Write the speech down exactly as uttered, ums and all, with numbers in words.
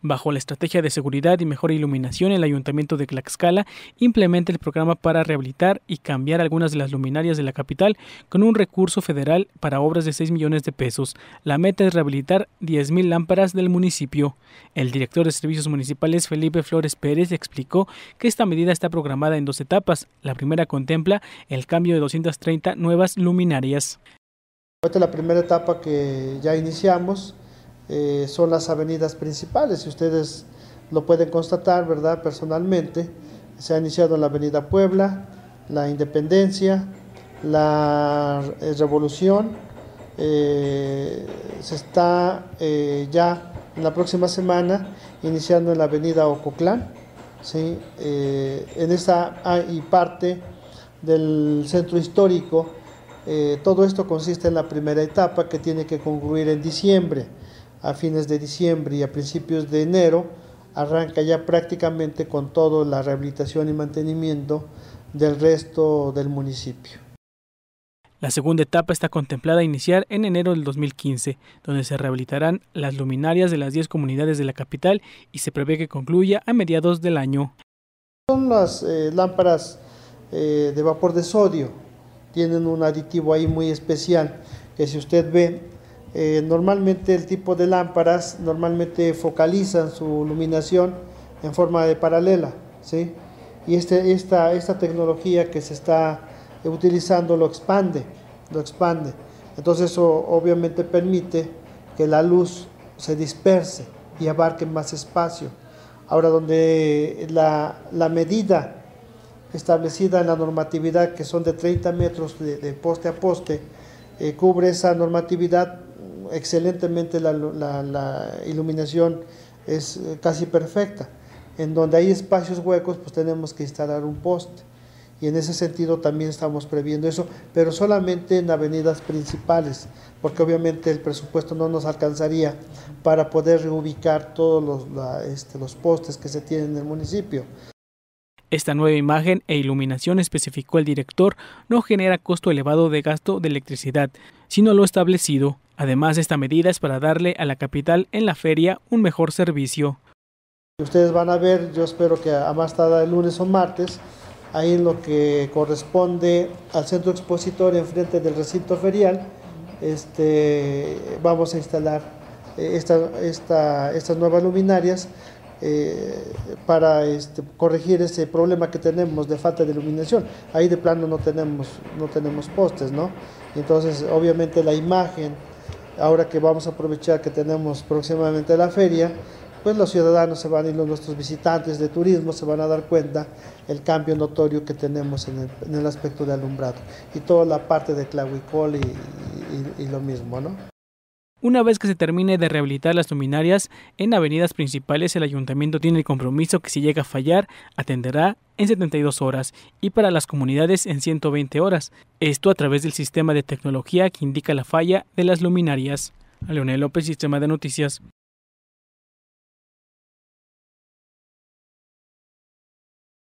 Bajo la estrategia de seguridad y mejor iluminación, el Ayuntamiento de Tlaxcala implementa el programa para rehabilitar y cambiar algunas de las luminarias de la capital con un recurso federal para obras de seis millones de pesos. La meta es rehabilitar diez mil lámparas del municipio. El director de Servicios Municipales, Felipe Flores Pérez, explicó que esta medida está programada en dos etapas. La primera contempla el cambio de doscientas treinta nuevas luminarias. Esta es la primera etapa que ya iniciamos. Eh, son las avenidas principales, si ustedes lo pueden constatar, ¿verdad? Personalmente, se ha iniciado en la avenida Puebla, la Independencia, la eh, Revolución, eh, se está eh, ya en la próxima semana iniciando en la avenida Ococlán, ¿sí? eh, en esta ah, y parte del centro histórico. Eh, todo esto consiste en la primera etapa que tiene que concluir en diciembre. A fines de diciembre y a principios de enero arranca ya prácticamente con toda la rehabilitación y mantenimiento del resto del municipio. La segunda etapa está contemplada iniciar en enero del dos mil quince, donde se rehabilitarán las luminarias de las diez comunidades de la capital y se prevé que concluya a mediados del año. Son las eh, lámparas eh, de vapor de sodio, tienen un aditivo ahí muy especial que si usted ve, Eh, normalmente el tipo de lámparas normalmente focalizan su iluminación en forma de paralela, ¿sí? Y este, esta, esta tecnología que se está utilizando lo expande, lo expande. Entonces eso obviamente permite que la luz se disperse y abarque más espacio. Ahora donde la, la medida establecida en la normatividad, que son de treinta metros de, de poste a poste, eh, cubre esa normatividad excelentemente, la, la, la iluminación es casi perfecta. En donde hay espacios huecos, pues tenemos que instalar un poste. Y en ese sentido también estamos previendo eso, pero solamente en avenidas principales, porque obviamente el presupuesto no nos alcanzaría para poder reubicar todos los, la, este, los postes que se tienen en el municipio. Esta nueva imagen e iluminación, especificó el director, no genera costo elevado de gasto de electricidad, sino lo establecido. Además, esta medida es para darle a la capital en la feria un mejor servicio. Ustedes van a ver, yo espero que a más tardar el lunes o martes, ahí en lo que corresponde al centro expositor enfrente del recinto ferial, este, vamos a instalar esta, esta, estas nuevas luminarias eh, para este, corregir ese problema que tenemos de falta de iluminación. Ahí de plano no tenemos, no tenemos postes, ¿no? Entonces, obviamente la imagen, ahora que vamos a aprovechar que tenemos próximamente la feria, pues los ciudadanos se van y los, nuestros visitantes de turismo se van a dar cuenta el cambio notorio que tenemos en el, en el aspecto de alumbrado y toda la parte de Tlahuicol y, y, y lo mismo, ¿no? Una vez que se termine de rehabilitar las luminarias en avenidas principales, el ayuntamiento tiene el compromiso que si llega a fallar, atenderá en setenta y dos horas y para las comunidades en ciento veinte horas. Esto a través del sistema de tecnología que indica la falla de las luminarias. Leonel López, Sistema de Noticias.